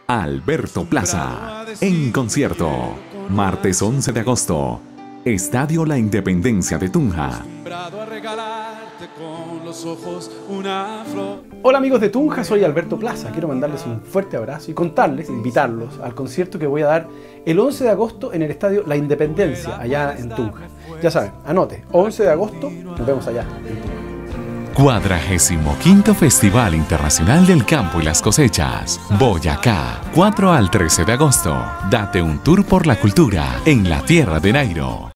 Alberto Plaza, en concierto. Martes 11 de agosto. Estadio La Independencia de Tunja. Hola amigos de Tunja, soy Alberto Plaza. Quiero mandarles un fuerte abrazo y contarles, invitarlos al concierto que voy a dar el 11 de agosto en el Estadio La Independencia, allá en Tunja. Ya saben, anote, 11 de agosto, nos vemos allá en Tunja. 45º Festival Internacional del Campo y las Cosechas, Boyacá, 4 al 13 de agosto. Date un tour por la cultura en la tierra de Nairo.